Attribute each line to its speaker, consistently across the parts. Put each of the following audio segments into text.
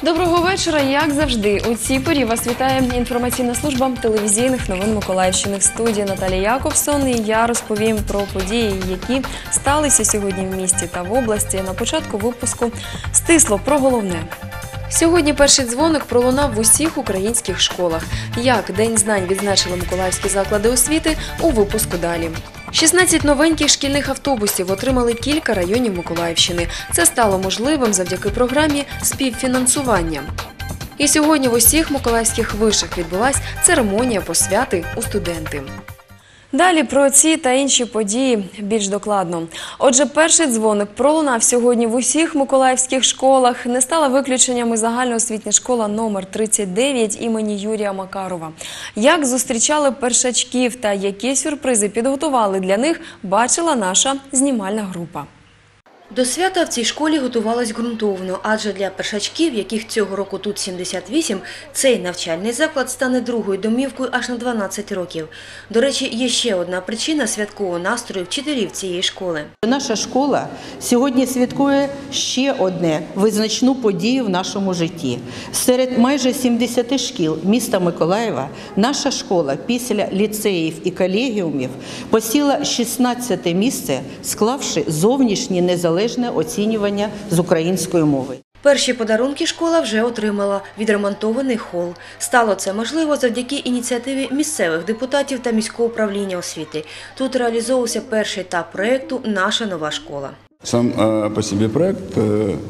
Speaker 1: Доброго вечора, як завжди. У цій порі вас вітає інформаційна служба телевізійних новин Миколаївщини. В студії Наталія Якобсон, і я розповім про події, які сталися сьогодні в місті та в області. На початку випуску стисло про головне. Сьогодні перший дзвоник пролунав в усіх українських школах. Як День знань відзначили миколаївські заклади освіти, у випуску далі. 16 новеньких шкільних автобусів отримали кілька районів Миколаївщини. Це стало можливим завдяки програмі співфінансування. І сьогодні в усіх миколаївських вишах відбулась церемонія посвяти у студенти. Далі про ці та інші події більш докладно. Отже, перший дзвоник пролунав сьогодні в усіх миколаївських школах. Не стала виключенням і загальноосвітня школа номер 39 імені Юрія Макарова. Як зустрічали першачків та які сюрпризи підготували для них, бачила наша знімальна група. До свята в цій школі готувалась ґрунтовно, адже для першачків, яких цього року тут 78, цей навчальний заклад стане другою домівкою аж на 12 років. До речі, є ще одна причина святкового настрою вчителів цієї школи.
Speaker 2: Наша школа сьогодні святкує ще одне визначну подію в нашому житті. Серед майже 70 шкіл міста Миколаєва наша школа після ліцеїв і колегіумів посіла 16-те місце, склавши зовнішнє незалежне оцінювання з української мови.
Speaker 1: Перші подарунки школа вже отримала – відремонтований хол. Стало це можливо завдяки ініціативі місцевих депутатів та міського управління освіти. Тут реалізовувався перший етап проєкту «Наша нова школа».
Speaker 3: Сам по себе проект,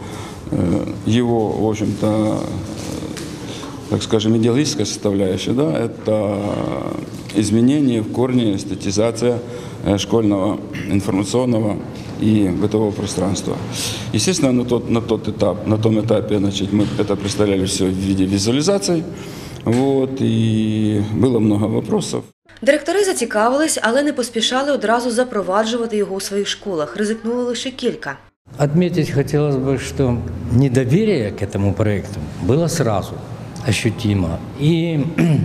Speaker 3: его, в общем-то, так скажем, идеологическая составляющая, да, это изменение в корне, эстетизация школьного, информационного и бытового пространства. Естественно, на том этапе, значит, мы это представляли все в виде визуализаций, вот, и было много вопросов.
Speaker 1: Директори зацікавились, але не поспішали одразу запроваджувати його у своїх школах. Ризикнули лише кілька.
Speaker 4: Отметить хотелось бы, что недоверие к этому проекту было сразу ощутимо. И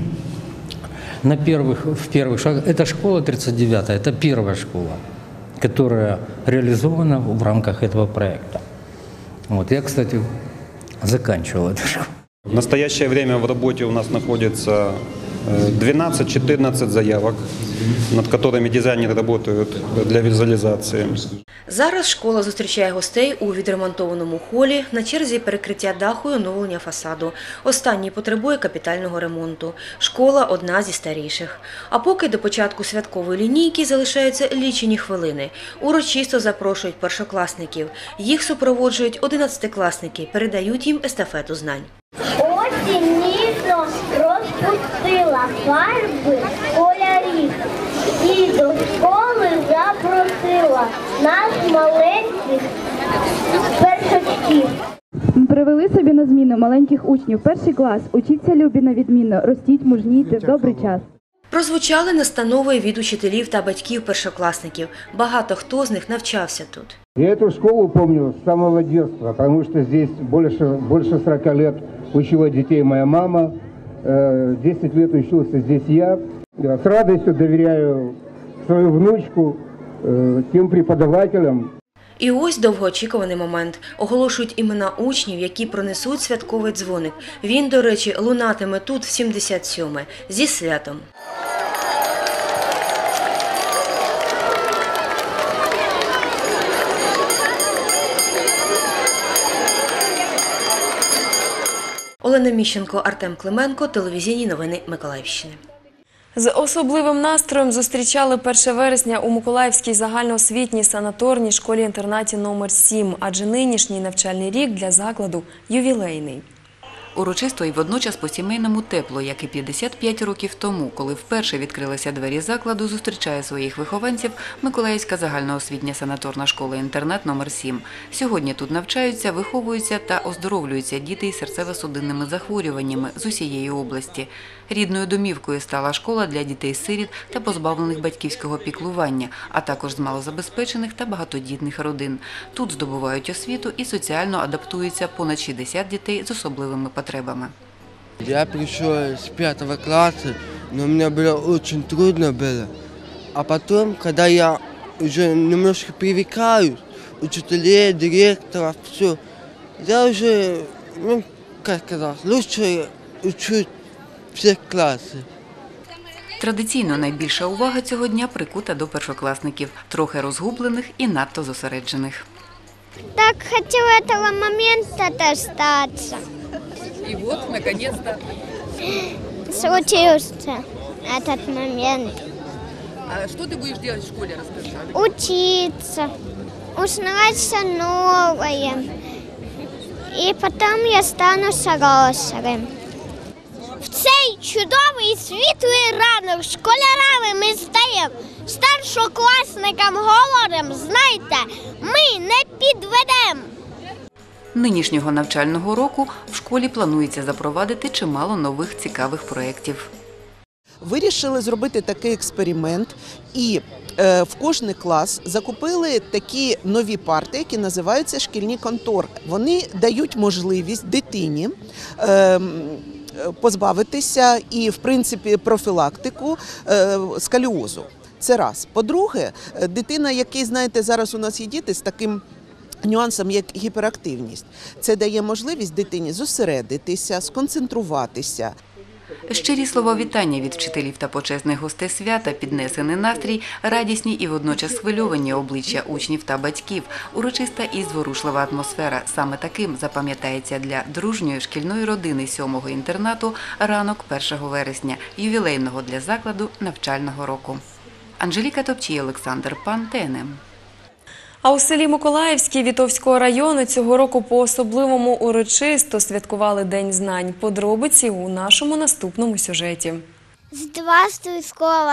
Speaker 4: в первых шагах, это школа 39-я, это первая школа, которая реализована в рамках этого проекта. Вот, я, кстати, заканчивал эту школу.
Speaker 5: В настоящее время в работе у нас находится 12-14 заявок, над которыми дизайнеры работают для визуализации.
Speaker 1: Зараз школа зустрічає гостей у відремонтованому холі, на черзі перекриття даху і оновлення фасаду. Останній потребує капітального ремонту. Школа – одна зі старіших. А поки до початку святкової лінійки залишаються лічені хвилини. Урочисто запрошують першокласників. Їх супроводжують 11-класники, передають їм естафету знань.
Speaker 6: Осінь ніжно розпустила фарби кольорів і до школи запросила нас маленьких першачків.
Speaker 7: Ми привели собі на зміну маленьких учнів. Перший клас. Учіться любі на відмінно, ростіть, мужнійте в добрий час.
Speaker 1: Прозвучали настанови від учителів та батьків першокласників. Багато хто з них навчався тут.
Speaker 8: Я эту школу помню с самого детства, потому что здесь больше 40 лет учила детей моя мама, 10 лет учился здесь я. С радостью доверяю свою внучку тем преподавателям.
Speaker 1: І ось довгоочікуваний момент. Оголошують імена учнів, які пронесуть святковий дзвоник. Він, до речі, лунатиме тут в 77-ме. Зі святом! Олена Міщенко, Артем Клименко, телевізійні новини Миколаївщини. З особливим настроєм зустрічали 1 вересня у Миколаївській загальноосвітній санаторній школі-інтернаті номер 7, адже нинішній навчальний рік для закладу ювілейний.
Speaker 9: Урочисто і водночас по-сімейному тепло, як і 55 років тому, коли вперше відкрилися двері закладу, зустрічає своїх вихованців Миколаївська загальноосвітня санаторна школа-інтернат номер 7. Сьогодні тут навчаються, виховуються та оздоровлюються діти із серцево-судинними захворюваннями з усієї області. Рідною домівкою стала школа для дітей-сиріт та позбавлених батьківського піклування, а також з малозабезпечених та багатодітних родин. Тут здобувають освіту і соціально адаптуються понад 60 дітей з особливими потребами.
Speaker 10: Я пришел с 5 класса, но мне было очень трудно было. А потом, когда я уже немножко привыкаю, учителей, директоров, все, я уже как сказать, лучше учить всех классов.
Speaker 9: Традиційно найбільша увага цього дня прикута до першокласників, трохи розгублених і надто зосереджених.
Speaker 6: Так хотел этого момента дождаться.
Speaker 1: І от, наконец-то.
Speaker 6: Случился этот момент.
Speaker 1: А що ти будеш робити в школі, розкажи?
Speaker 6: Учиться, узнать все новое. И потом я стану хорошим. В цей чудовий світлий ранок школярами ми стаємо, старшокласникам говоримо, знайте, ми не підведемо.
Speaker 9: Нинішнього навчального року в школі планується запровадити чимало нових цікавих проєктів.
Speaker 11: Вирішили зробити такий експеримент і в кожний клас закупили такі нові парти, які називаються шкільні контори. Вони дають можливість дитині позбавитися і, в принципі, профілактику сколіозу. Це раз. По-друге, дитина, який, знаєте, зараз у нас є діти з таким нюансом, як гіперактивність. Це дає можливість дитині зосередитися, сконцентруватися.
Speaker 9: Щирі слова вітання від вчителів та почесних гостей свята, піднесений настрій, радісні і водночас схвильовані обличчя учнів та батьків, урочиста і зворушлива атмосфера. Саме таким запам'ятається для дружньої шкільної родини 7-го інтернату ранок 1 вересня, ювілейного для закладу навчального року. Анжеліка Топчій, Олександр Пан, ТНМ.
Speaker 1: А у селі Миколаївській Вітовського району цього року по-особливому урочисто святкували День знань. Подробиці у нашому наступному сюжеті.
Speaker 6: Здравствуй,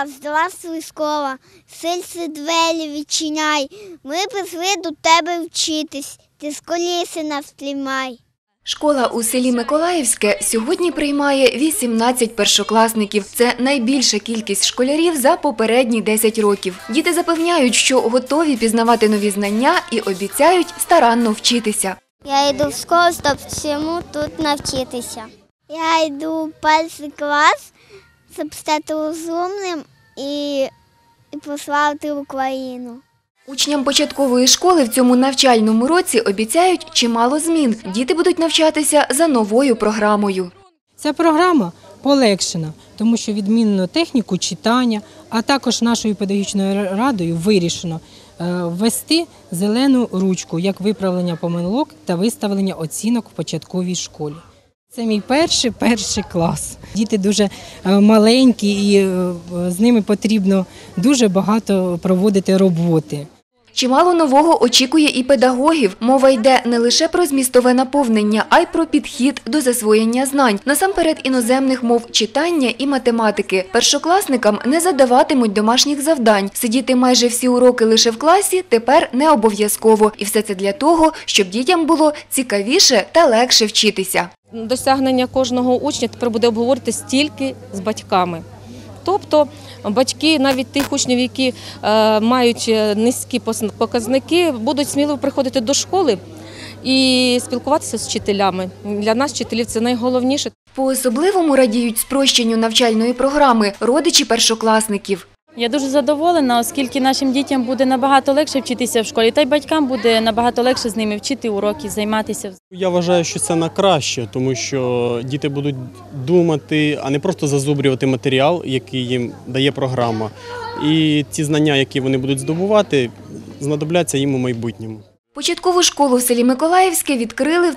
Speaker 6: школа, сильці двері відчиняй. Ми прийшли до тебе вчитись, ти скоріше нас приймай.
Speaker 12: Школа у селі Миколаївське сьогодні приймає 18 першокласників. Це найбільша кількість школярів за попередні 10 років. Діти запевняють, що готові пізнавати нові знання і обіцяють старанно вчитися.
Speaker 6: Я йду в школу, щоб всьому тут навчитися. Я йду в перший клас, щоб стати розумним і прославити Україну.
Speaker 12: Учням початкової школи в цьому навчальному році обіцяють чимало змін. Діти будуть навчатися за новою програмою.
Speaker 13: Ця програма полегшена, тому що відмінено техніку читання, а також нашою педагогічною радою вирішено ввести зелену ручку як виправлення помилок та виставлення оцінок в початковій школі. Це мій перший клас. Діти дуже маленькі і з ними потрібно дуже багато проводити роботи.
Speaker 12: Чимало нового очікує і педагогів. Мова йде не лише про змістове наповнення, а й про підхід до засвоєння знань. Насамперед іноземних мов читання і математики. Першокласникам не задаватимуть домашніх завдань. Сидіти майже всі уроки лише в класі тепер не обов'язково. І все це для того, щоб дітям було цікавіше та легше вчитися.
Speaker 14: Досягнення кожного учня тепер буде обговорюватися тільки з батьками. Тобто батьки навіть тих учнів, які мають низькі показники, будуть сміливо приходити до школи і спілкуватися з вчителями. Для нас, вчителів, це найголовніше.
Speaker 12: По-особливому радіють спрощенню навчальної програми родичі першокласників.
Speaker 15: Я дуже задоволена, оскільки нашим дітям буде набагато легше вчитися в школі, та й батькам буде набагато легше з ними вчити уроки, займатися.
Speaker 16: Я вважаю, що це на краще, тому що діти будуть думати, а не просто зазубрювати матеріал, який їм дає програма. І ці знання, які вони будуть здобувати, знадобляться їм у майбутньому.
Speaker 12: Початкову школу в селі Миколаївське відкрили в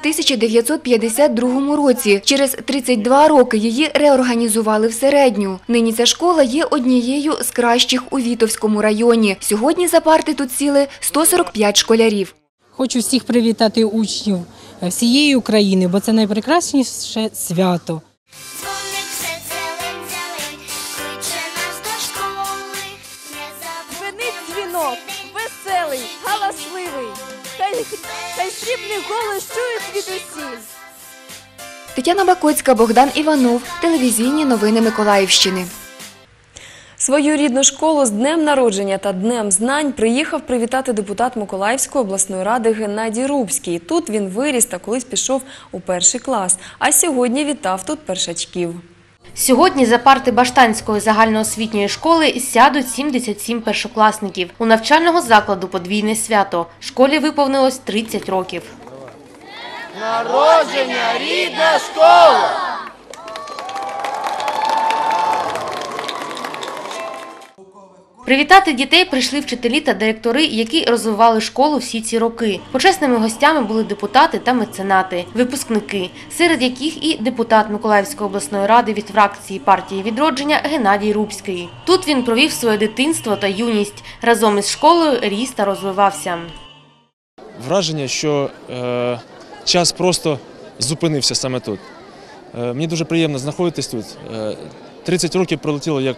Speaker 12: 1952 році. Через 32 роки її реорганізували в середню. Нині ця школа є однією з кращих у Вітовському районі. Сьогодні за парти тут сіли 145 школярів.
Speaker 13: Хочу всіх привітати учнів всієї України, бо це найпрекрасніше свято.
Speaker 17: Дзвенить дзвінок, веселий, галасливий. Хай срібний голос чують звідусіль.
Speaker 12: Тетяна Бакоцька, Богдан Іванов. Телевізійні новини Миколаївщини.
Speaker 1: Свою рідну школу з днем народження та Днем знань приїхав привітати депутат Миколаївської обласної ради Геннадій Рубський. Тут він виріс та колись пішов у перший клас, а сьогодні вітав тут першачків.
Speaker 18: Сьогодні за парти Баштанської загальноосвітньої школи сядуть 77 першокласників. У навчального закладу подвійне свято. Школі виповнилось 30 років.
Speaker 19: Народження рідна школа!
Speaker 18: Привітати дітей прийшли вчителі та директори, які розвивали школу всі ці роки. Почесними гостями були депутати та меценати, випускники, серед яких і депутат Миколаївської обласної ради від фракції партії «Відродження» Геннадій Рубський. Тут він провів своє дитинство та юність. Разом із школою ріс та розвивався.
Speaker 20: Враження, що час просто зупинився саме тут. Мені дуже приємно знаходитись тут. 30 років пролетіло як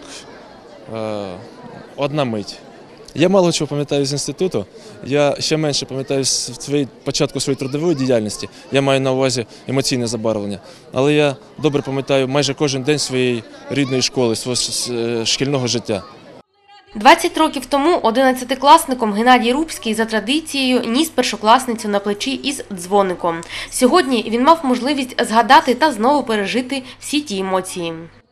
Speaker 20: одна мить. Я мало чого пам'ятаю з інституту, я ще менше пам'ятаю з початку своєї трудової діяльності, я маю на увазі емоційне забарвлення. Але я добре пам'ятаю майже кожен день своєї рідної школи, свого шкільного життя.
Speaker 18: 20 років тому 11-класником Геннадій Рубський за традицією ніс першокласницю на плечі із дзвоником. Сьогодні він мав можливість згадати та знову пережити всі ті емоції.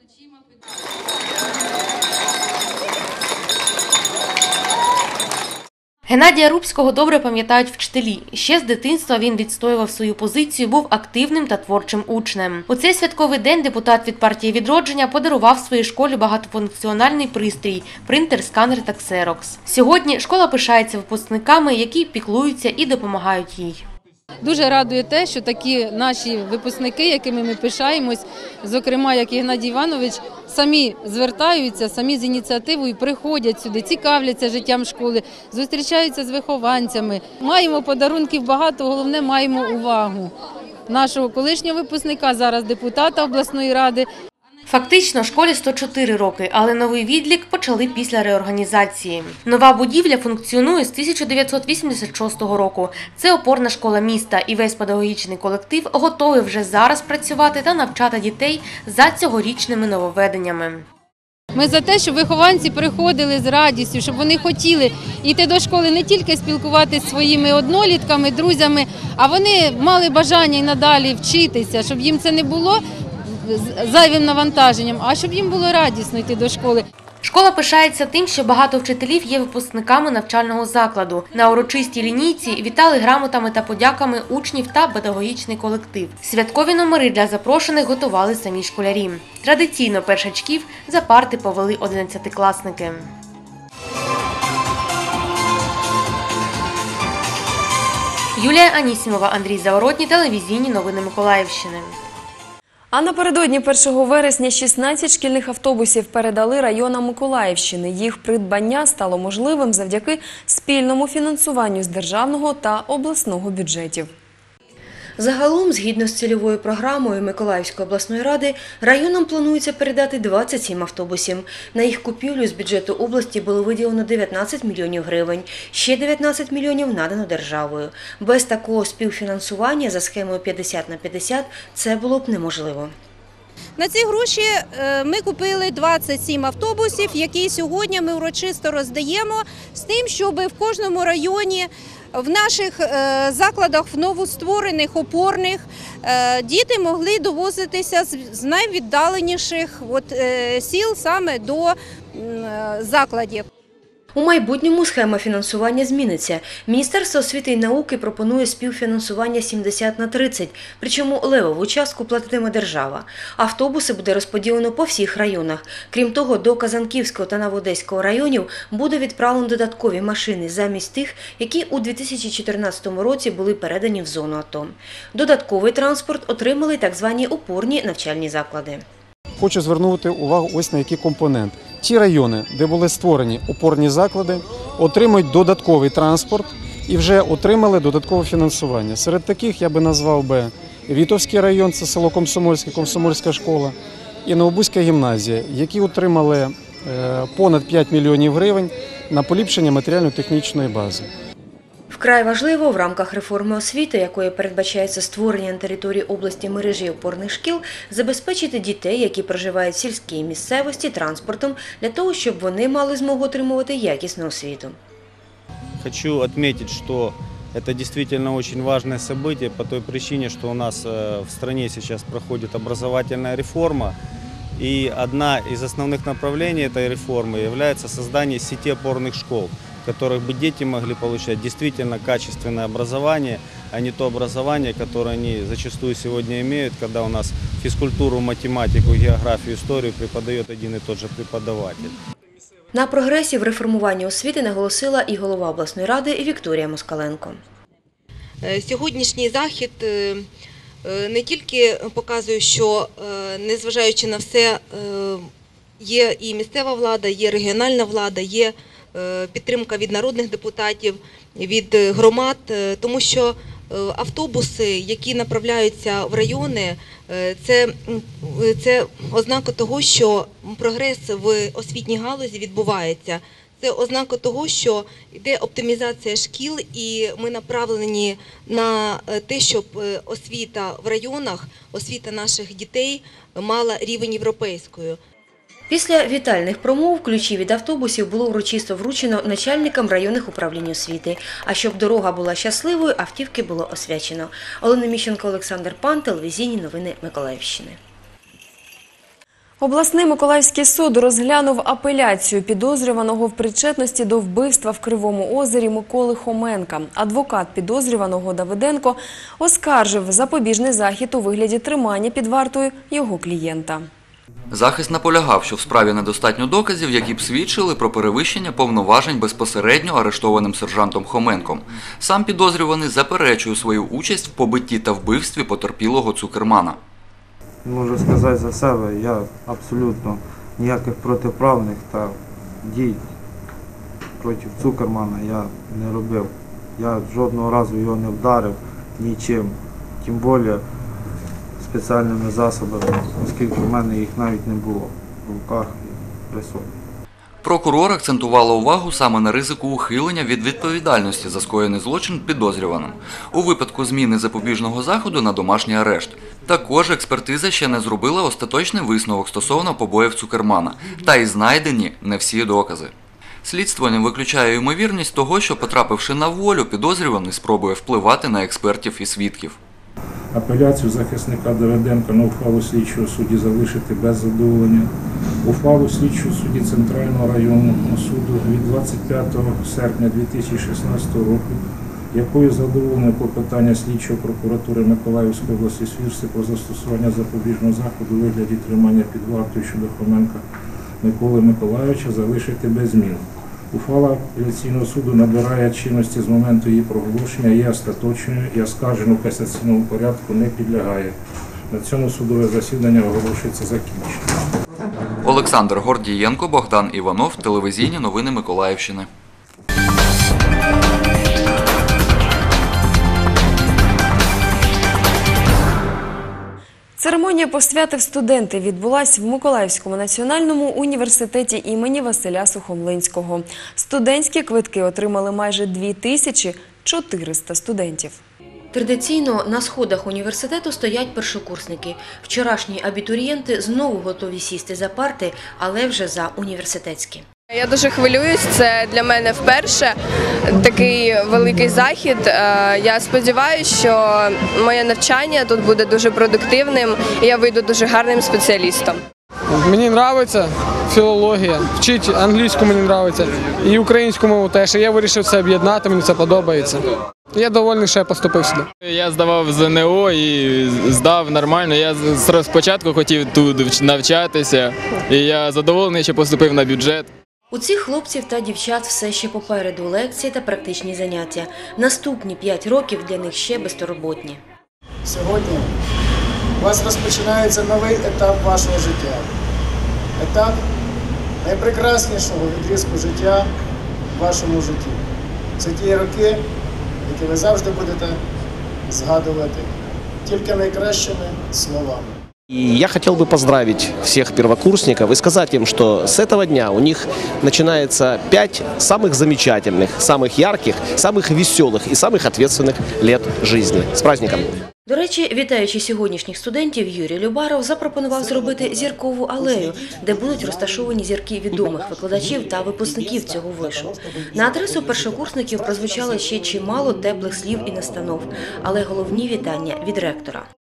Speaker 18: Геннадія Рубського добре пам'ятають вчителі. Ще з дитинства він відстоював свою позицію, був активним та творчим учнем. У цей святковий день депутат від партії «Відродження» подарував своїй школі багатофункціональний пристрій – принтер, сканер та ксерокс. Сьогодні школа пишається випускниками, які піклуються і допомагають їй.
Speaker 13: Дуже радує те, що такі наші випускники, якими ми пишаємось, зокрема, як і Геннадій Іванович, самі звертаються, самі з ініціативою приходять сюди, цікавляться життям школи, зустрічаються з вихованцями. Маємо подарунків багато, головне – маємо увагу нашого колишнього випускника, зараз депутата обласної ради.
Speaker 18: Фактично, школі 104 роки, але новий відлік почали після реорганізації. Нова будівля функціонує з 1986 року. Це опорна школа міста, і весь педагогічний колектив готовий вже зараз працювати та навчати дітей за цьогорічними нововведеннями.
Speaker 13: Ми за те, щоб вихованці приходили з радістю, щоб вони хотіли йти до школи не тільки спілкуватися зі своїми однолітками, друзями, а вони мали бажання і надалі вчитися, щоб їм це не було зайвим навантаженням, а щоб їм було радісно йти до школи.
Speaker 18: Школа пишається тим, що багато вчителів є випускниками навчального закладу. На урочистій лінійці вітали грамотами та подяками учнів та педагогічний колектив. Святкові номери для запрошених готували самі школярі. Традиційно першачків за парти повели 11-класники. Юлія Анісімова, Андрій Заворотній, телевізійні новини Миколаївщини.
Speaker 1: А напередодні 1 вересня 16 шкільних автобусів передали районам Миколаївщини. Їх придбання стало можливим завдяки спільному фінансуванню з державного та обласного бюджетів.
Speaker 21: Загалом, згідно з цільовою програмою Миколаївської обласної ради, районам планується передати 27 автобусів. На їх купівлю з бюджету області було виділено 19 мільйонів гривень, ще 19 мільйонів надано державою. Без такого співфінансування за схемою 50/50 це було б неможливо.
Speaker 22: На ці гроші ми купили 27 автобусів, які сьогодні ми урочисто роздаємо з тим, щоб в кожному районі, в наших закладах, в новостворених, опорних, діти могли довозитися з найвіддаленіших сіл саме до закладів.
Speaker 21: У майбутньому схема фінансування зміниться. Міністерство освіти і науки пропонує співфінансування 70/30, причому левову частку платитиме держава. Автобуси буде розподілено по всіх районах. Крім того, до Казанківського та Новоодеського районів буде відправлено додаткові машини замість тих, які у 2014 році були передані в зону АТО. Додатковий транспорт отримали так звані опорні навчальні заклади.
Speaker 23: Хочу звернути увагу ось на який компонент. Ті райони, де були створені опорні заклади, отримують додатковий транспорт і вже отримали додаткове фінансування. Серед таких я би назвав Вітовський район, це село Комсомольське, Комсомольська школа, і Новобузька гімназія, які отримали понад 5 мільйонів гривень на поліпшення матеріально-технічної бази.
Speaker 21: Вкрай важливо в рамках реформи освіти, якою передбачається створення на території області мережі опорних шкіл, забезпечити дітей, які проживають в сільській місцевості, транспортом, для того, щоб вони мали змогу отримувати якісну освіту.
Speaker 24: Хочу отметить, что это действительно очень важное событие по той причине, что у нас в стране сейчас проходит образовательная реформа. И одна из основных направлений этой реформы является создание сети опорных школ, в которых бы дети могли получать действительно качественное образование, а не то образование, которое они зачастую сегодня имеют, когда у нас физкультуру, математику, географию, историю преподает один и тот же преподаватель.
Speaker 21: На прогресі в реформуванні освіти наголосила і голова обласної ради Вікторія Москаленко.
Speaker 2: Сьогоднішній захід не тільки показує, що незважаючи на все, є і місцева влада, є регіональна влада, є підтримка від народних депутатів, від громад, тому що автобуси, які направляються в райони, це ознака того, що прогрес в освітній галузі відбувається. Це ознака того, що йде оптимізація шкіл, і ми направлені на те, щоб освіта в районах, освіта наших дітей мала рівень європейської.
Speaker 21: Після вітальних промов ключі від автобусів було урочисто вручено начальникам районних управлінь освіти. А щоб дорога була щасливою, автівки було освячено. Олена Міщенко, Олександр Пан, телевізійні новини Миколаївщини. Обласний Миколаївський суд розглянув апеляцію підозрюваного в причетності до вбивства в Кривому озері Миколи Хоменка. Адвокат підозрюваного Давиденко оскаржив запобіжний захід у вигляді тримання під вартою його клієнта.
Speaker 3: Захист наполягав, що в справі недостатньо доказів, які б свідчили про перевищення повноважень безпосередньо арештованим сержантом Хоменком. Сам підозрюваний заперечує свою участь в побитті та вбивстві потерпілого Цукермана.
Speaker 4: Можу сказати за себе, я абсолютно ніяких протиправних та дій проти Цукермана я не робив. Я жодного разу його не вдарив нічим, тим більше спеціальними засобами, оскільки в мене їх навіть не було в руках і при собі.
Speaker 3: Прокурор акцентувала увагу саме на ризику ухилення від відповідальності за скоєний злочин підозрюваним у випадку зміни запобіжного заходу на домашній арешт. Також експертиза ще не зробила остаточний висновок стосовно побоїв Цукермана, та й знайдені не всі докази. Слідство не виключає ймовірність того, що, потрапивши на волю, підозрюваний спробує впливати на експертів і свідків.
Speaker 5: Апеляцію захисника Давиденка на ухвалу слідчого судді залишити без задоволення. Ухвалу слідчого судді Центрального районного суду від 25 серпня 2016 року, якою задоволено клопотання слідчого прокуратури Миколаївської області Свірси про застосування запобіжного заходу у вигляді тримання під вартою щодо Хоменка Миколи Миколайовича, залишити без змін. Ухвала апеляційного суду набирає чинності з моменту її проголошення, є остаточною і оскаржено в касаційному порядку не підлягає. На цьому судове засідання оголошується закінченим.
Speaker 3: Олександр Гордієнко, Богдан Іванов, телевізійні новини Миколаївщини.
Speaker 1: Церемонія посвяти в студенти відбулась в Миколаївському національному університеті імені Василя Сухомлинського. Студентські квитки отримали майже 2400 студентів.
Speaker 21: Традиційно на сходах університету стоять першокурсники. Вчорашні абітурієнти знову готові сісти за парти, але вже за університетські.
Speaker 25: Я дуже хвилююсь, це для мене вперше такий великий захід. Я сподіваюся, що моє навчання тут буде дуже продуктивним і я вийду дуже гарним спеціалістом.
Speaker 26: Мені подобається філологія, вчити англійську мені подобається і українську мову теж. Я вирішив це об'єднати, мені це подобається. Я довольний, що я поступив сюди.
Speaker 27: Я здавав ЗНО і здав нормально. Я спочатку хотів тут навчатися і я задоволений, що поступив на бюджет.
Speaker 21: У цих хлопців та дівчат все ще попереду лекції та практичні заняття. Наступні 5 років для них ще безтурботні.
Speaker 28: Сьогодні у вас розпочинається новий етап вашого життя. Етап найпрекраснішого відрізку життя в вашому житті. Це ті роки, які ви завжди будете згадувати тільки найкращими словами.
Speaker 29: И я хотел бы поздравить всех первокурсников и сказать им, что с этого дня у них начинается 5 самых замечательных, самых ярких, самых веселых и самых ответственных лет жизни. С праздником!
Speaker 21: До речі, вітаючи сьогоднішніх студентів, Юрій Любаров запропонував зробити зіркову алею, де будуть розташовані зірки відомих викладачів та випускників цього вишу. На адресу першокурсників прозвучало ще чимало теплих слів і настанов, але головні вітання від ректора.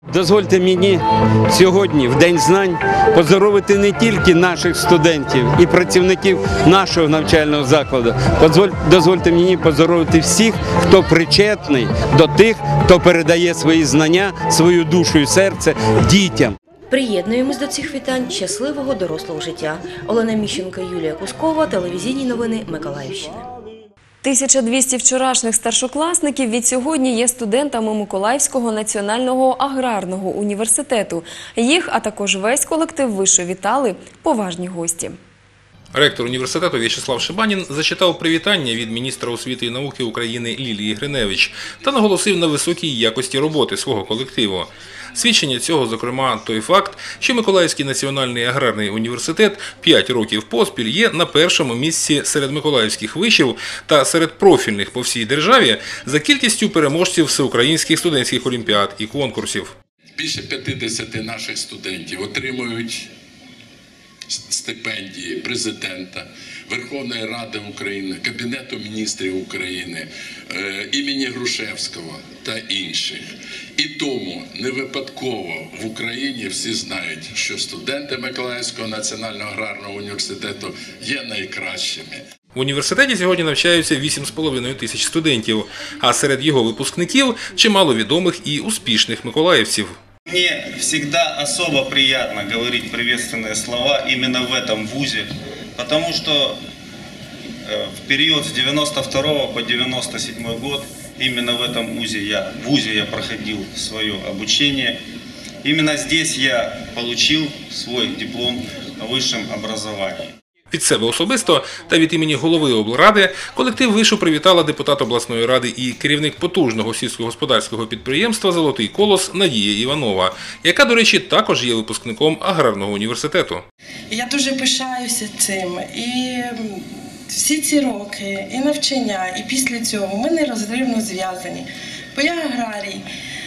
Speaker 6: Дозвольте мені сьогодні, в День знань, поздоровити не тільки наших студентів і працівників нашого навчального закладу. Дозвольте мені поздоровити всіх, хто причетний до тих, хто передає свої знання, свою душу і серце дітям.
Speaker 21: Приєднуємось до цих вітань щасливого дорослого життя. Олена Міщенко, Юлія Кускова, телевізійні новини Миколаївщини.
Speaker 1: 1200 вчорашніх старшокласників від сьогодні є студентами Миколаївського національного аграрного університету. Їх, а також весь колектив вишу вітали поважні гості.
Speaker 7: Ректор університету В'ячеслав Шибанін зачитав привітання від міністра освіти і науки України Лілії Гриневич та наголосив на високій якості роботи свого колективу. Свідчення цього, зокрема, той факт, що Миколаївський національний аграрний університет 5 років поспіль є на першому місці серед миколаївських вишів та серед профільних по всій державі за кількістю переможців всеукраїнських студентських олімпіад і конкурсів.
Speaker 8: Більше 50 наших студентів отримують стипендії президента, Верховної Ради України, Кабінету міністрів України, імені Грушевського та інших. І тому не випадково в Україні всі знають, що студенти Миколаївського національного аграрного університету є найкращими.
Speaker 7: В університеті сьогодні навчаються 8,5 тисяч студентів, а серед його випускників чимало відомих і успішних миколаївців.
Speaker 9: Мне всегда особо приятно говорить приветственные слова именно в этом вузе, потому что в период с 92 по 97 год именно в этом вузе я проходил свое обучение. Именно здесь я получил свой диплом о высшем образовании.
Speaker 7: Від себе особисто та від імені голови облради колектив вишу привітала депутат обласної ради і керівник потужного сільськогосподарського підприємства «Золотий колос» Надія Іванова, яка, до речі, також є випускником аграрного університету.
Speaker 10: Я дуже пишаюся цим. І всі ці роки, і навчання, і після цього ми нерозривно зв'язані. Бо я аграрій,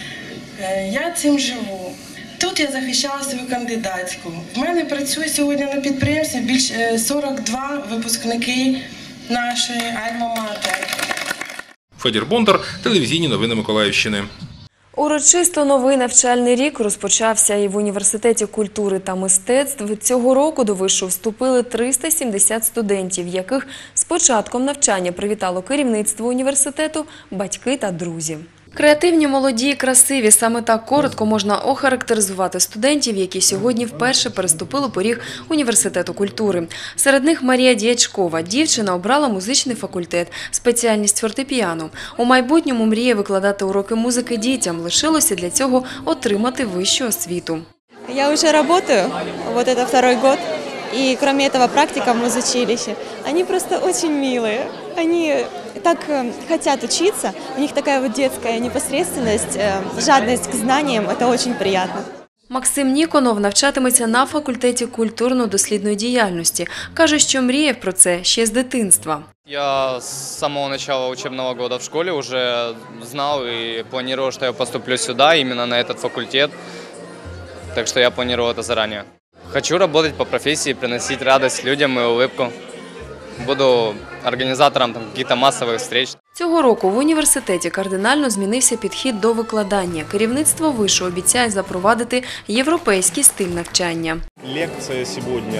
Speaker 10: я цим живу. Тут я захищала свою кандидатську. В мене працює сьогодні на підприємстві більше 42 випускники нашої альма-матер.
Speaker 7: Федір Бондар, телевізійні новини Миколаївщини.
Speaker 1: Урочисто новий навчальний рік розпочався і в Університеті культури та мистецтв. Цього року до вишу вступили 370 студентів, яких з початком навчання привітало керівництво університету, батьки та друзі. Креативні, молоді, красиві – саме так коротко можна охарактеризувати студентів, які сьогодні вперше переступили поріг Університету культури. Серед них Марія Дячкова. Дівчина обрала музичний факультет, спеціальність фортепіано. У майбутньому мріє викладати уроки музики дітям. Лишилося для цього отримати вищу освіту.
Speaker 11: Я уже работаю, вот это 2-й год, и кроме этого практика в музучилище. Они просто очень милые, они так хотят учиться, у них такая вот детская непосредственность, жадность к знаниям, это очень приятно.
Speaker 1: Максим Ніконов навчатиметься на факультеті культурно-дослідної діяльності. Каже, що мріяв про це ще з дитинства.
Speaker 27: Я с самого начала учебного года в школе уже знал и планировал, что я поступлю сюда, именно на этот факультет. Так что я планировал это заранее. Хочу работать по профессии, приносить радость людям и улыбку. Буду організатором якихось масових зустріч.
Speaker 1: Цього року в університеті кардинально змінився підхід до викладання. Керівництво вишу обіцяє запровадити європейський стиль навчання.
Speaker 14: Лекція сьогодні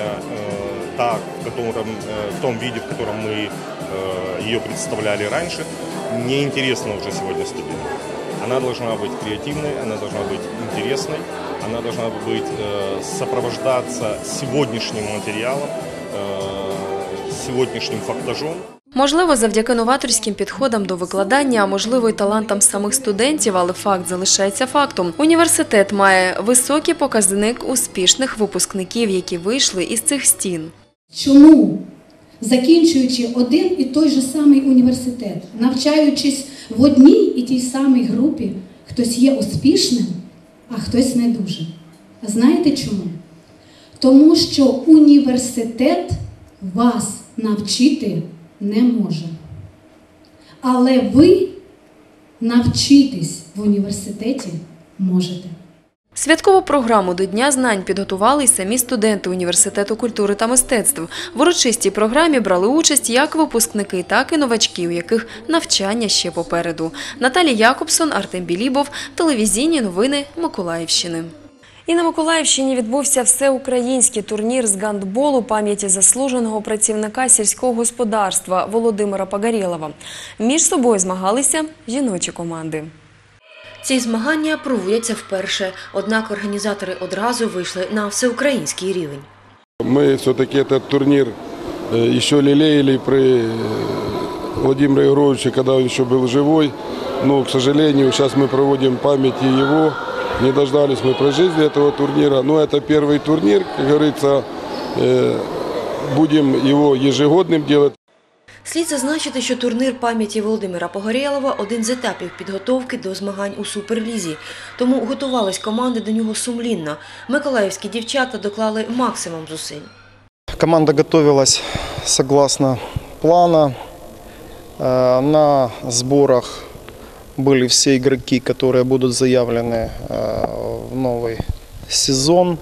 Speaker 14: в том виде, в котором мы ее представляли раньше, неинтересна уже сегодня студентам. Она должна быть креативной, она должна быть интересной, она должна быть сопровождаться сегодняшним материалом, сьогоднішнім фактажом.
Speaker 1: Можливо, завдяки новаторським підходам до викладання, а можливо й талантам самих студентів, але факт залишається фактом. Університет має високий показник успішних випускників, які вийшли із цих стін.
Speaker 15: Чому, закінчуючи один і той же самий університет, навчаючись в одній і тій самій групі, хтось є успішним, а хтось не дуже? А знаєте чому? Тому що університет вас навчити не може. Але ви навчитись в університеті можете.
Speaker 1: Святкову програму до Дня знань підготували й самі студенти Університету культури та мистецтв. В урочистій програмі брали участь як випускники, так і новачки, у яких навчання ще попереду. Наталія Якобсон, Артем Білібов, телевізійні новини Миколаївщини. І на Миколаївщині відбувся всеукраїнський турнір з гандболу пам'яті заслуженого працівника сільського господарства Володимира Погорєлова. Між собою змагалися жіночі команди.
Speaker 21: Ці змагання проводяться вперше, однак організатори одразу вийшли на всеукраїнський рівень.
Speaker 12: Мы все-таки этот турнир еще лелеяли при Владимире Егоровиче, когда он еще был живой. Но, к сожалению, сейчас мы проводим памяти его. Не дождались мы про жизни этого турнира. Но это первый турнир, как говорится, будем его ежегодным делать.
Speaker 21: Слід зазначити, що турнір пам'яті Володимира Погорєлова – один з етапів підготовки до змагань у Суперлізі. Тому готувались команди до нього сумлінно. Миколаївські дівчата доклали максимум зусиль.
Speaker 28: Команда готовилась согласно плана. На сборах были все игроки, которые будут заявлены в новый сезон.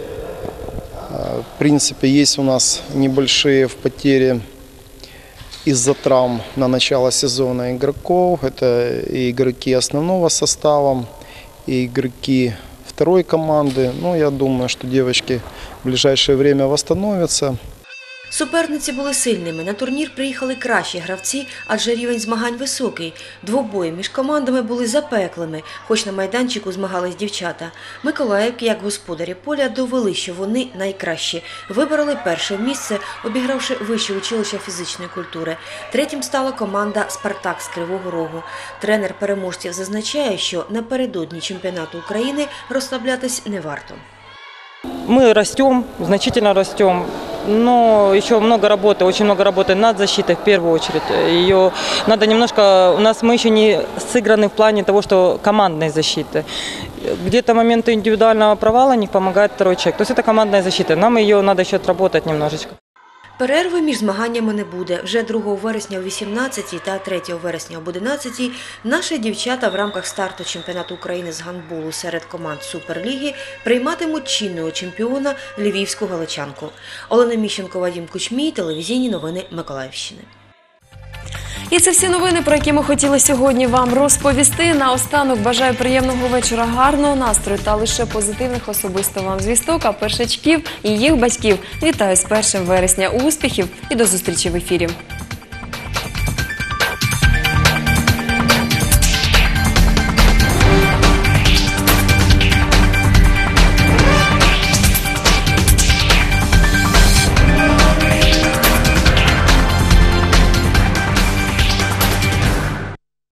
Speaker 28: В принципе, есть у нас небольшие потери из-за травм на начало сезона игроков. Это и игроки основного состава, и игроки второй команды. Но я думаю, что девочки в ближайшее время восстановятся.
Speaker 21: Суперниці були сильними. На турнір приїхали кращі гравці, адже рівень змагань високий. Двобої між командами були запеклими, хоч на майданчику змагались дівчата. Миколаївки, як господарі поля, довели, що вони найкращі. Вибороли перше місце, обігравши Вище училище фізичної культури. Третім стала команда «Спартак» з Кривого Рогу. Тренер переможців зазначає, що напередодні чемпіонату України розслаблятись не варто.
Speaker 13: Мы растем, значительно растем, но еще много работы, очень много работы над защитой в первую очередь. Ее надо немножко, мы еще не сыграны в плане того, что командной защиты. Где-то моменты индивидуального провала не помогает второй человек. То есть это командная защита, нам ее надо еще отработать немножечко.
Speaker 21: Перерви між змаганнями не буде. Вже 2 вересня о 18 та 3 вересня об 11 наші дівчата в рамках старту чемпіонату України з гандболу серед команд Суперліги прийматимуть чинного чемпіона Львівську галичанку. Олена Міщенко, Вадим Кучмій, телевізійні новини Миколаївщини.
Speaker 1: І це всі новини, про які ми хотіли сьогодні вам розповісти. Наостанок бажаю приємного вечора, гарного настрою та лише позитивних особисто вам звісток, а першачків і їх батьків вітаю з 1 вересня. Успіхів і до зустрічі в ефірі.